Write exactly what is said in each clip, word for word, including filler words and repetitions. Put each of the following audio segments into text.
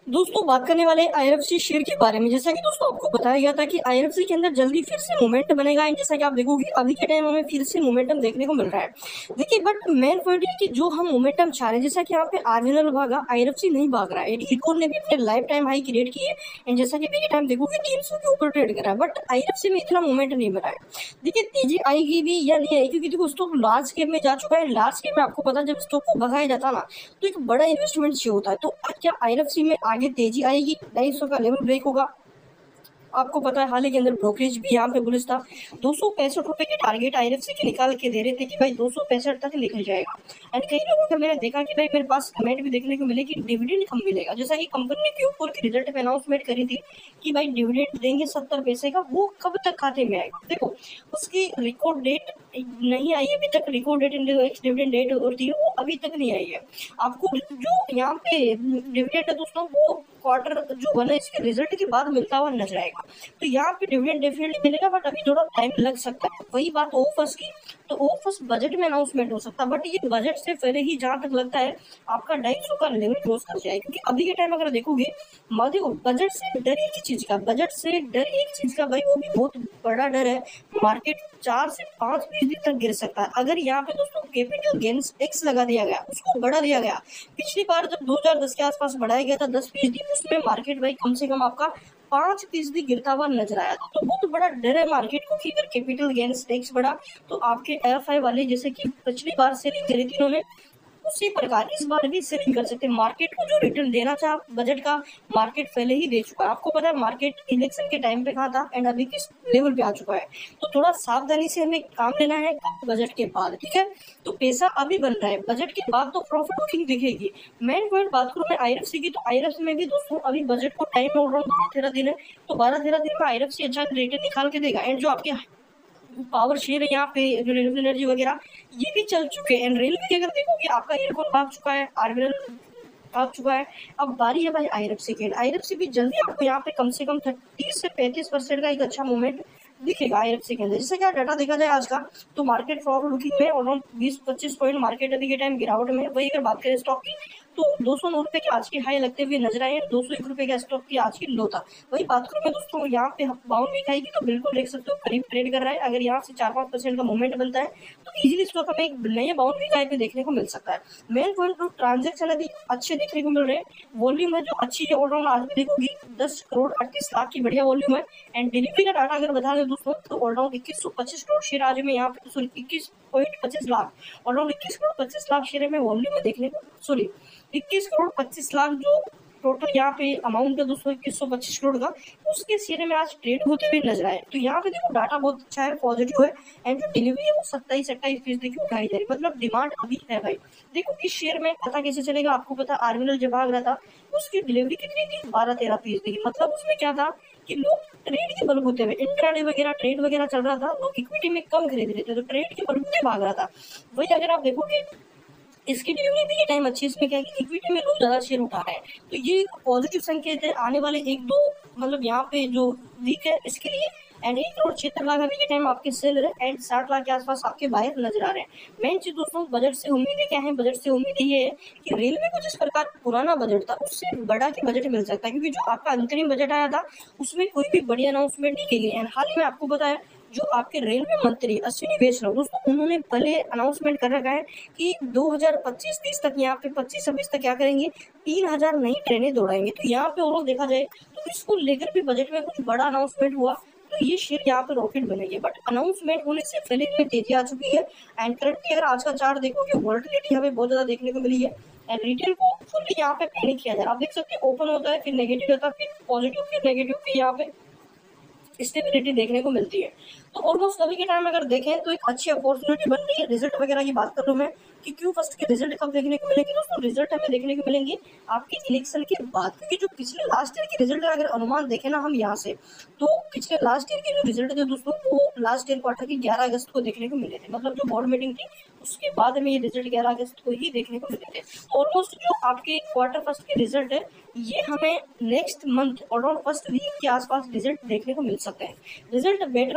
दोस्तों बात करने वाले आईआरएफसी शेयर के बारे में। जैसा कि दोस्तों आपको बताया गया था कि आईआरएफसी के अंदर जल्दी फिर से मोमेंट बनेगा एंड जैसा कि आप देखोगे अभी के टाइम हमें फिर से मोमेंटम देखने को मिल रहा है। देखिए बट मेन पॉइंट है कि जो हम मोमेंटम चाह रहे हैं, जैसा कि यहाँ पे आरवीएनएल भागा, आईआरएफसी नहीं भाग रहा है। इकोन ने भी अपने लाइफ टाइम हाई क्रिएट की है एंड जैसा कि अभी के टाइम देखोगे तीन सौ के ऊपर ट्रेड कर रहा है, बट आईआरएफसी में इतना मोमेंट नहीं बना है। देखिए तेजी आएगी भी या नहीं आएगी, क्योंकि देखो स्टॉक लार्ज कैप में जा चुका है। लार्ज कैप में आपको पता है जब स्टॉक को भगाया जाता है ना तो एक बड़ा इन्वेस्टमेंट चाहिए होता है। तो क्या आईआरएफसी में आगे तेजी आएगी? ढाई सौ का लेवल ब्रेक होगा। आपको पता है हाल ही के अंदर ब्रोकरेज भी यहाँ पे बुलिश था। दो सौ पैंसठ रुपए के टारगेट आईआरएफसी के निकाल के दे रहे थे कि भाई दो सौ पैंसठ तक निकल जाएगा। एंड कई लोगों का मैंने देखा कि भाई मेरे पास कमेंट भी देखने को मिले कि डिविडेंड कम मिलेगा। जैसा कि कंपनी ने क्यू फोर की रिजल्ट पे अनाउंसमेंट करी थी कि भाई डिविडेंड देंगे सत्तर पैसे का, वो कब तक खाते में आएगा? देखो उसकी रिकॉर्ड डेट नहीं आई अभी तक। रिकॉर्ड डेट डिविडेंड डेट होती है वो अभी तक नहीं आई है। आपको जो यहाँ पे डिविडेंड है दोस्तों वो क्वार्टर जो बना इसके रिजल्ट के बाद मिलता हुआ नजर आएगा। तो यहाँ पे डिविडेंड डेफिनेटली मिलेगा, बट अभी थोड़ा टाइम लग सकता है। वही बात ओफर्स की, तो ओफर्स बजट में अनाउंसमेंट हो सकता है, बट ये बजट से पहले ही जहां तक लगता है आपका ढाई सौ का लेवल क्रॉस कर जाए। क्योंकि अभी के टाइम अगर देखोगे देखो बजट से डर एक चीज का, बजट से डर एक चीज का भाई वो भी बहुत बड़ा डर है। मार्केट चार से पांच फीसदी तक गिर सकता है अगर यहाँ पे दोस्तों कैपिटल गेन्स टैक्स लगा दिया गया, उसको बढ़ा दिया गया। पिछली बार जब दो हज़ार दस के आसपास बढ़ाया गया था दस फीसदी, उसमें मार्केट भाई कम से कम आपका पांच फीसदी गिरता हुआ नजर आया था। तो बहुत बड़ा डर है मार्केट को कि अगर कैपिटल गेन्स टैक्स बढ़ा तो आपके एफआई वाले जैसे कि पिछली बार सेलिंग करी थी उन्होंने, उसी प्रकार इस बार भी सेलिंग कर सकते हैं। मार्केट को जो रिटर्न देना था बजट का, मार्केट पहले ही दे चुका है। आपको पता है मार्केट इलेक्शन के टाइम पे कहा था एंड अभी किस लेवल पे आ चुका है। तो थोड़ा सावधानी से हमें काम लेना है बजट के बाद, ठीक है। तो पैसा अभी बन रहा है, बजट के बाद तो प्रॉफिट बुकिंग दिखेगी। मेन पॉइंट बात करूं मैं आईआरएफसी की, तो आईआरएफसी में भी दोस्तों अभी बजट को टाइम और बारह तेरह दिन है। तो बारह तेरह दिन में आईआरएफसी अच्छा रिटर्न निकाल के देगा। एंड जो आपके पावर शेयर है यहाँ पे रिन्यूएबल एनर्जी वगैरह ये भी चल चुके हैं। रेलवे की अगर देखोगे आपका एयरपोर्ट भाग चुका है, आरवीएनएल भाग चुका है। अब बारी है भाई आईआरएफसी की। आईआरएफसी भी जल्दी आपको यहाँ पे कम से कम तीस से पैंतीस परसेंट का एक अच्छा मूवमेंट दिखेगा आईआरएफसी के अंदर। जैसे क्या डाटा देखा जाए आज का, तो मार्केट प्रॉफिट बुकिंग में अराउंड बीस पच्चीस पॉइंट मार्केट अभी के टाइम गिरावट में। वही अगर बात करें स्टॉक की तो दो सौ नौ रुपए की आज की हाई लगते हुए नजर आए, दो सौ एक रुपए का स्टॉक की आज की लो था। वही बात करूं मैं दोस्तों यहाँ पे बाउंड वीक आएगी तो बिल्कुल देख सकते हो करीब ट्रेड कर रहा है। अगर यहाँ से चार पांच परसेंट का मूवमेंट बनता है तो इजीली स्टॉक हमें एक नए बाउंड वीक हाई पे देखने को मिल सकता है। मेन पॉइंट तो ट्रांजेक्शन अभी अच्छे देखने को मिल रहे हैं, वॉल्यूम है जो अच्छी है ऑलराउंड। आज भी देखोगी दस करोड़ अड़तीस लाख की बढ़िया वॉल्यूम है। एंड डिलीवरी का डाटा अगर बता दें दोस्तों तो ऑलराउंड इक्कीस सौ पच्चीस करोड़ शेयर आज में यहाँ पे, सॉरी इक्कीस पॉइंट पच्चीस लाख ऑलराउंड इक्कीस करोड़ पच्चीस लाख शेयर में वॉल्यूम में देखने को, सॉरी इक्कीस करोड़ पच्चीस लाख जो टोटल यहाँ पे अमाउंट है दोस्तों इक्कीस सौ पच्चीस करोड़ का, उसके शेयर में आज ट्रेड होते हुए नजर आए। तो यहाँ पे देखो डाटा बहुत अच्छा है, पॉजिटिव है। एंड जो डिलीवरी है वो सत्ताईस अट्ठाईस फीसदी की उठाई जा रही है, मतलब डिमांड अभी है भाई। देखो इस शेयर में पता कैसे चलेगा, आपको पता आरवीएनएल जब भाग रहा था उसकी डिलीवरी कितनी थी, बारह तेरह फीसदी की। मतलब उसमें क्या था कि लोग ट्रेड के बल होते हुए, इंट्राडे वगैरह ट्रेड वगैरह चल रहा था, लोग इक्विटी में कम खरीद रहे थे, तो ट्रेड के बल भाग रहा था। वही अगर आप देखोगे इसकी डिलीवरी भी टाइम अच्छी, इसमें क्या है कि इक्विटी में लोग ज्यादा शेयर उठा रहे हैं। तो ये पॉजिटिव संकेत है आने वाले एक दो मतलब यहाँ पे जो वीक है इसके लिए। एंड एक करोड़ छिहत्तर लाख अभी के टाइम आपके सेल है एंड साठ लाख के आसपास आपके बाहर नजर आ रहे हैं। मेन चीज दोस्तों बजट से उम्मीदें क्या है, बजट से उम्मीद ये है कि रेलवे को जिस प्रकार पुराना बजट था उससे बड़ा के बजट मिल सकता है। क्योंकि जो आपका अंतरिम बजट आया था उसमें कोई भी बड़ी अनाउंसमेंट नहीं की गई। एंड हाल ही में आपको पता है जो आपके रेलवे मंत्री अश्विनी वैष्णव दोस्तों उन्होंने पहले अनाउंसमेंट कर रखा है कि दो हज़ार पच्चीस तीस तक यहाँ पे पच्चीस छब्बीस तक क्या करेंगे, तीन हजार नई ट्रेनें दौड़ाएंगे। तो यहाँ पे और देखा जाए तो इसको लेकर भी बजट में कुछ बड़ा अनाउंसमेंट हुआ तो ये शेयर यहाँ पे रॉकेट बनेगी। बट अनाउंसमेंट होने से पहले में तेजी आ चुकी है। एंड करंटली अगर आज का चार्ट देखोगे वोलेटिलिटी हमें बहुत ज्यादा देखने को मिली है। एंड रिटेल को फुल्ली यहाँ पे पैनिक किया जाए, आप देख सकते हैं ओपन होता है फिर नेगेटिव होता है फिर पॉजिटिव फिर नेगेटिव फिर यहाँ पे स्टेबिलिटी देखने को मिलती है। तो ऑलमोस्ट अभी के टाइम अगर देखें तो एक अच्छी अपॉर्चुनिटी बन रही है। रिजल्ट वगैरह की बात करूं मैं कि क्यों फर्स्ट के रिजल्ट कब देखने को मिलेंगे दोस्तों, रिजल्ट हमें देखने को मिलेंगे आपके इलेक्शन के बाद। क्योंकि जो पिछले लास्ट ईयर के रिजल्ट अगर अनुमान देखें ना हम यहाँ से, तो पिछले लास्ट ईयर के जो रिजल्ट थे दोस्तों वो लास्ट ईयर क्वार्टर की ग्यारह अगस्त को देखने को मिले थे। मतलब जो बोर्ड मीटिंग थी उसके बाद में ये रिजल्ट ग्यारह अगस्त को ही देखने को मिले थे। ऑलमोस्ट जो आपके क्वार्टर फर्स्ट के रिजल्ट है ये हमें next month around first week के आसपास रिजल्ट देखने को मिल सकते हैं। रिजल्ट बेटर आने की उम्मीद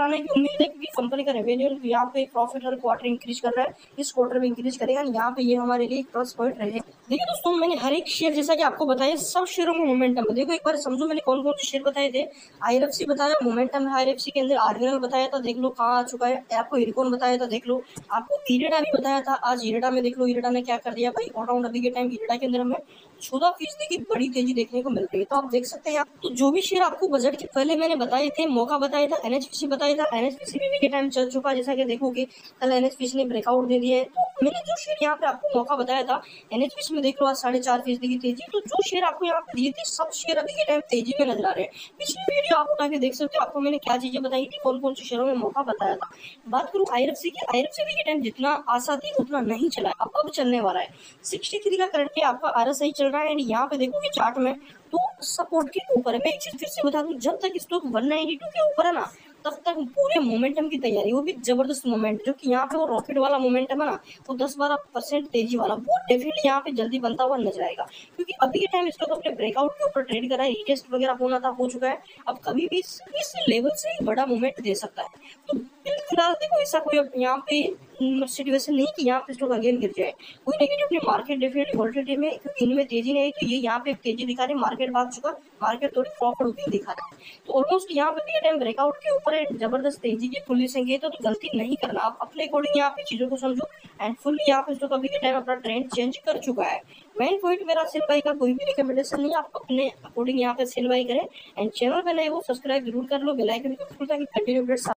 उम्मीद है कि कंपनी का रेवेन्यू यहाँ पे प्रॉफिट हर क्वार्टर इंक्रीज कर रहा है, इस क्वार्टर में इंक्रीज करेगा, यहाँ पे ये हमारे लिए प्लस पॉइंट रहेगा। देखिए दोस्तों, मैंने हर एक शेयर जैसा कि आपको बताया, सब शेयरों में मोमेंटम। देखो एक बार समझो मैंने कौन कौन से शेयर बताए थे। आईआरएफसी बताया, मोमेंटम है आईआरएफसी के अंदर। आरवीएनएल बताया था, देख लो कहाँ आ चुका है। आपको इरकॉन बताया था, देख लो। आपको इरेडा भी बताया था, आज इरेडा में देख लो इरेडा ने क्या कर दिया भाई। अराउंड अभी के टाइम इरेडा के अंदर हमें चौदह फीसदी की बड़ी तेजी देखने को मिल रही है, तो आप देख सकते हैं। तो जो भी शेयर आपको बजट के पहले मैंने बताए थे, मौका बताया था, एनएचपीसी बताया था, एनएचपीसी भी के टाइम चल चुका, जैसा कि देखोगे कल एनएचपीसी ने ब्रेकआउट दे दिया है। तो मैंने जो शेयर यहाँ पे आपको मौका बताया था, एनएचपीसी में देख लो आज साढ़े चार फीसदी की तेजी। तो जो शेयर आपको यहाँ पे दिए थे, सब शेयर अभी के टाइम तेजी में नजर आ रहे हैं। पिछली वीडियो आप उठा के देख सकते हो, आपको मैंने क्या चीजें बताई थी, कौन कौन से शेयरों में मौका बताया था। बात करूँ आईआरएफसी की, आईआरएफसी भी के टाइम जितना आशा थी उतना नहीं चला, अब अब चलने वाला है। सिक्सटी थ्री का करंटली आपका आरएसआई चल रहा है, एंड यहाँ पे देखोगे चार्ट में तो सपोर्ट के ऊपर है। मैं एक चीज फिर से बता दूं, जब तक स्टॉक वन नाइंटी टू के ऊपर है ना, तब तक पूरे मोमेंटम की तैयारी, वो भी जबरदस्त मोमेंट, जो कि यहाँ पे वो रॉकेट वाला मोमेंटम है ना, वो दस बारह परसेंट तेजी वाला, वो डेफिनेटली यहाँ पे जल्दी बनता हुआ नजर आएगा। क्योंकि अभी के टाइम स्टॉक अपने ब्रेकआउट के ऊपर ट्रेड कर रहा है, रीटेस्ट वगैरह होना था, हो चुका है। अब कभी भी इस, इस लेवल से बड़ा मोमेंट दे सकता है। तो फिलहाल देखो ऐसा कोई अब यहाँ पे सिचुएशन नहीं कि यहाँ पे स्टॉक अगेन गिर जाए। कोई नेगेटिव नहीं, मार्केट डेफिनेटली वोलेटिलिटी में, क्योंकि इनमें तेजी नहीं, तो ये यहाँ पे तेजी दिखा रहे, मार्केट भाग चुका, मार्केट थोड़ी प्रॉफिट होती दिखा रहा है। तो ऑलमोस्ट यहाँ पे टाइम ब्रेकआउट के ऊपर है, जबरदस्त तेजी के फुल्ली संकेत है, तो गलती नहीं करना, आप अपने अकॉर्डिंग यहाँ पे चीजों को समझो। एंड फुल्ली यहाँ पे स्टॉक अभी के टाइम अपना ट्रेंड चेंज कर चुका है। मेन पॉइंट मेरा सेल बाई का कोई भी रिकमेंडेशन नहीं, आप अपने अकॉर्डिंग यहाँ पे सेल बाई करें। एंड चैनल पे नए हो सब्सक्राइब जरूर कर लो, बेल आइकन को, ताकि कंटिन्यू अपडेट्स